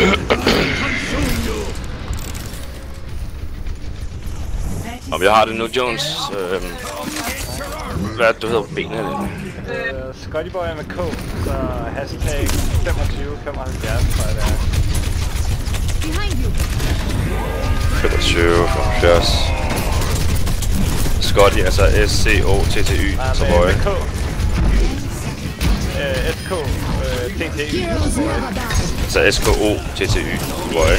Om jeg har det nu, Jones. Hvad er det, du hedder på benene? Scottyboy med K, så hashtag 2575, tror jeg det er. 25, 75. Scotty, altså S-C-O-T-T-Y, så boy. Med K. S-K-T-T-Y, så boy. Altså S-K-O-T-T-Y, så boy.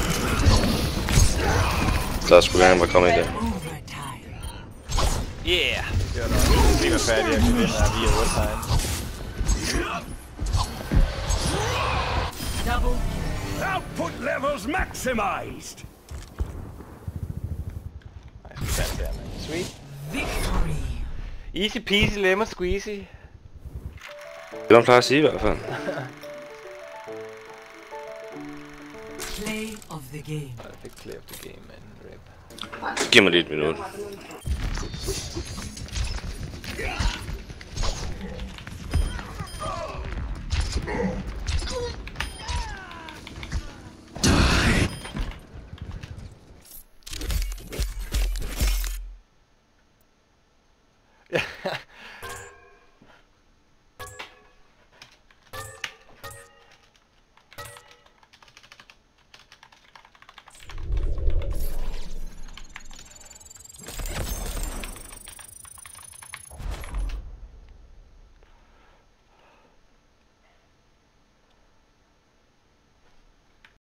Der skulle gerne bare komme i det. Yeah! Det var nok. Vi var færdige at kunne vinde her via overtime. Output levels maximized. Nice, vi vandt der, man. Sweet. Easy peasy lemon squeezy. Det man plejer at sige i hvert fald. Play of the game. I fik play of the game, man. Rip. Giv mig lige et minut.